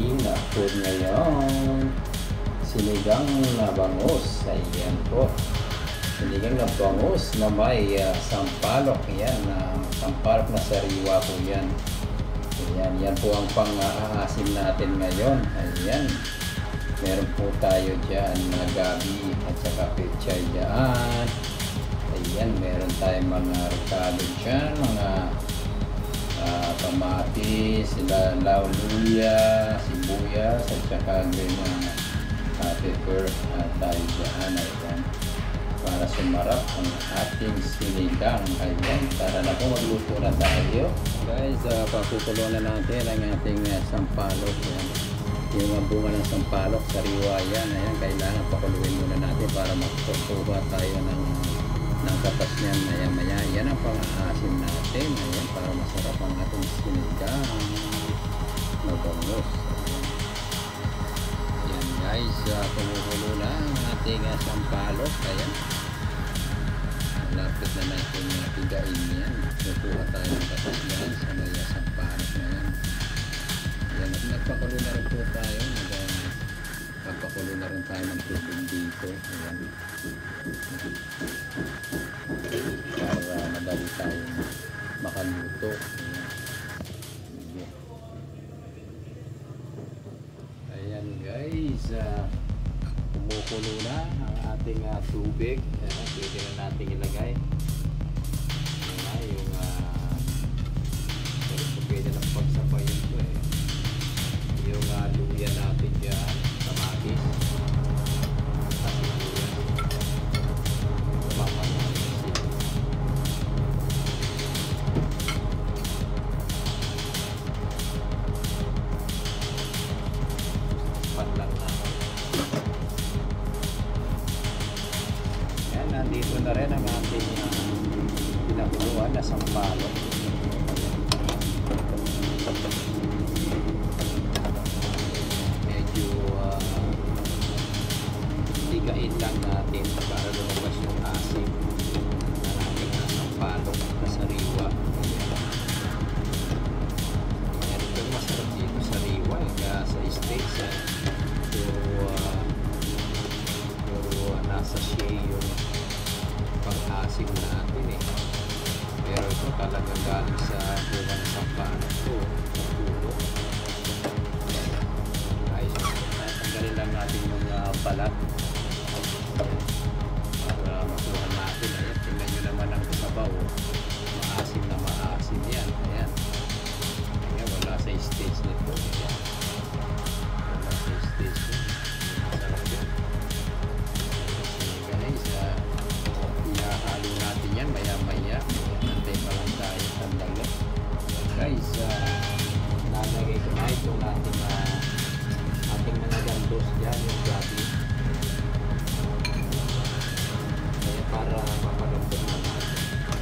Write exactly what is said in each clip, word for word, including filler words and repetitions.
ating na-food ngayon. Sinigang na bangus. Ayan po. Sinigang na bangus na may uh, sampalok. Ayan, uh, sampalok na sariwa po yan. Ayan, yan po ang pang-aasim natin ngayon. Ayan. Meron po tayo dyan na gabi at saka pechay dyan. Ayan, meron tayong mga ricado dyan, mga uh, kamatis, law, luya, sibuyas, at saka green uh, pepper uh, tayo dyan. Ayan, para sumarap ang ating sinigang. Ayan, tara na po, magluto na tayo. Guys, uh, pakukulo na natin ang ating uh, sampalok. Ayan. Yung bunga ng sampalok, sariwa yan. Ayan, kailangan pakuluin muna natin para magkukuha tayo ng, ng katas niyan maya maya. Yan ang pang-aasim natin. Ayan, para masarap ang ating sinigang na bangus. Ayan guys, uh, kumukulo na ang ating uh, sampalok. Ayan, malapit na natin uh, pigain yan. Kukuha tayo ng katas niyan sa may uh, sampalok na yan. Ayan, at nagpakulo na rin po tayo. Nagpakulo na rin tayo ng tubig dito. Ayan. Para madali tayo makaluto. Ayan, ayan guys. Uh, kumukulo na ang ating uh, tubig. Ayan, pwede na natin ilagay. Ayan na yung uh, pwede na pagsabayin ito eh. Yung uh, luya natin dyan, kamatis, sibuyas, mama natin panlang na. Yan, nandito na rin ang ating uh, pinakuluan na sampalok. Higain lang natin para lumabas yung asim na ating sampalok na sariwa. Ayan, ito yung masarap dito sariwa eh, kaya sa steaks eh. Pero, uh, pero uh, nasa shea yung pang-asim natin eh. Pero ito talagang galing sa bunga ng sampalok ito. Pulo. Ayos, tanggalin lang natin yung uh, balat para makuha natin. Ayan, tingnan nyo naman ang sabaw. Maasim na maasim yan. Ayan, ayan, wala sa stage nito. Ayan, wala sa stage nito. Masarap yun. Sige guys, uh, ihahalo natin yan maya maya. Nantay pa lang tayo sandali. Guys, uh, nalagay ko na itong ating uh, ating mga gandos dyan, yung gabi, para mapalambot na natin.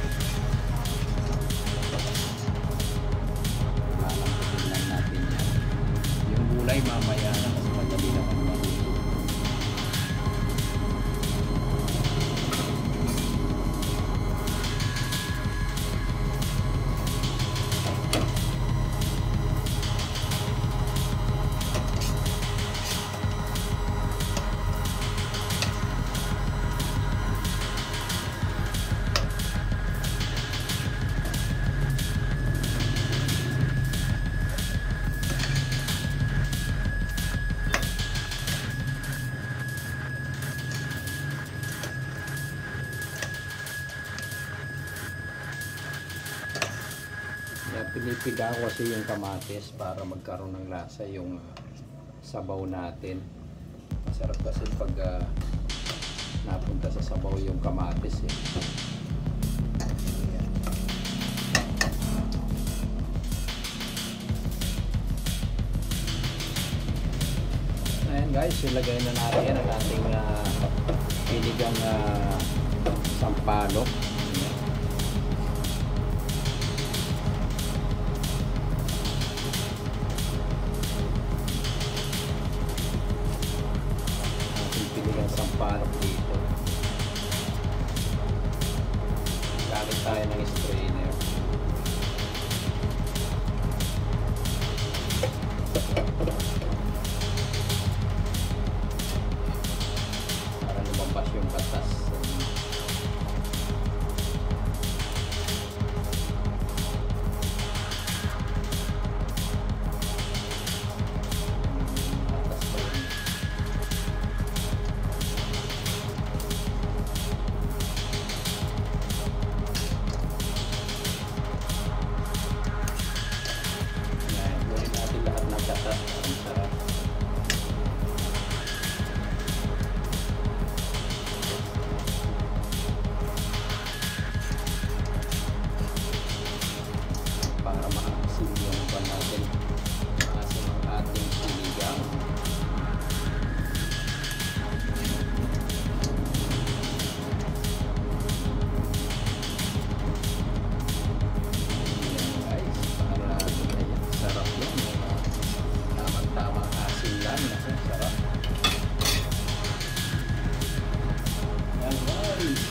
Malamputin lang natin yan. Yung gulay mamaya na kasi madali naman maluto. Pinipiga ko kasi yung kamatis para magkaroon ng lasa yung uh, sabaw natin. Masarap kasi pag uh, napunta sa sabaw yung kamatis eh. Ayan. Ayan guys, ilagay na natin ang ating uh, pinigang uh, sampalok. Sampalok dito. Gamit tayo ng strainer.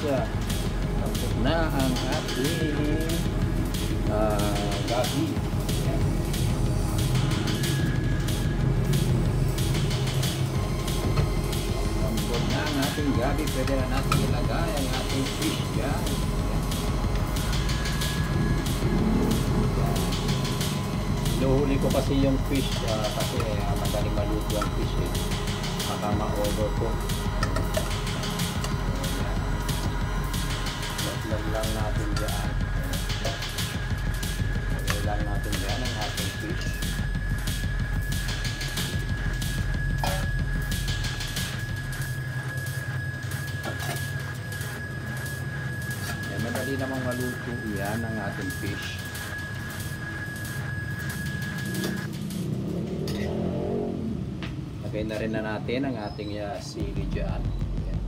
ah, tapos na ang ating uh, gabi. Ayan. Tapos na ang ating gabi, pwede na natin ilagay ang ating fish dyan. Inuhuli ko kasi yung fish uh, kasi uh, magaling maluto ang fish eh. Baka ma-over ko. Laglag lang natin dyan. Laglag lang natin dyan ang ating fish. Yan, madali namang maluto yan ang ating fish. Lagay na rin na natin ang ating uh, sili dyan. Ayan.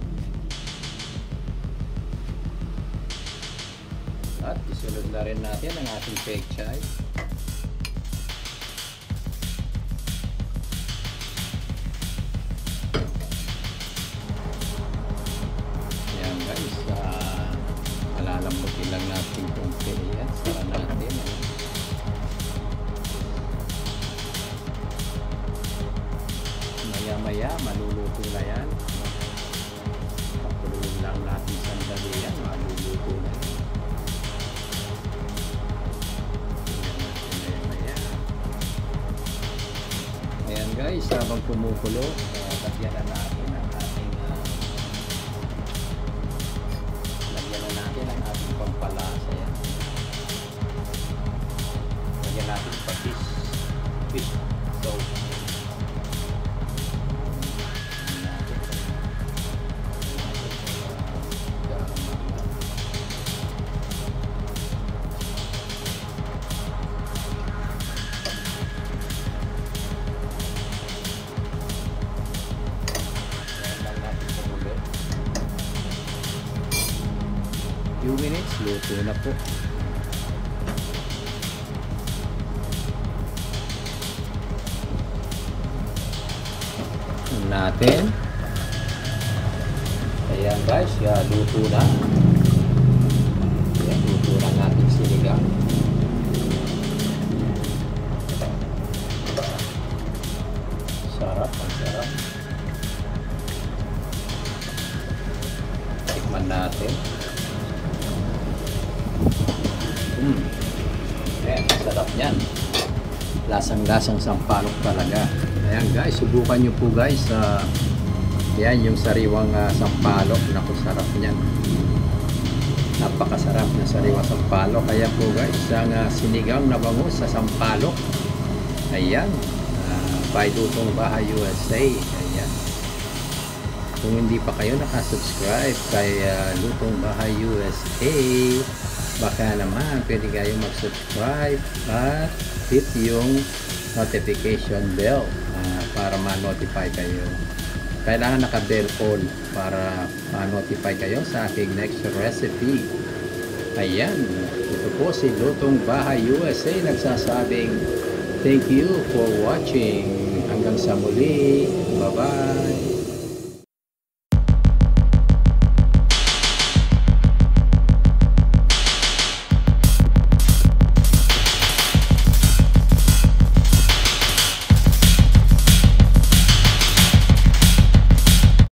At isunod na rin natin ang ating pechay. Ayan guys, uh, alalamputin lang natin kung yan. Sara natin. Maya maluluto na yan. Pakuluin lang natin sandali yan, maluluto na yan. Maya maya. Ayan guys, habang kumukulo, uh, lagyan na natin ang ating uh, lagyan na natin ang ating pampalasa yan. Lagyan natin pa fish fish soap. Few minutes, luto na po. Natin. Ayan guys, ya, luto na. Ayan, luto na ang ating sinigang. Sarap, ang sarap. Tikman natin. Hmm. Ayan, sarap yan. Lasang-lasang sampalok talaga. Ayan guys, subukan nyo po guys. Uh, yan yung sariwang uh, sampalok. Naku, sarap niyan. Napakasarap na sariwang sampalok. Kaya po guys, ang uh, sinigang na bangus sa sampalok. Ayan. Uh, by Lutong Bahay U S A. Ayan. Kung hindi pa kayo nakasubscribe kay uh, Lutong Bahay U S A, baka naman pwede kayo mag-subscribe at hit yung notification bell uh, para ma-notify kayo. Kailangan naka-bell all para ma-notify kayo sa aking next recipe. Ayan, ito po si Lutong Bahay U S A nagsasabing thank you for watching. Hanggang sa muli. Bye-bye.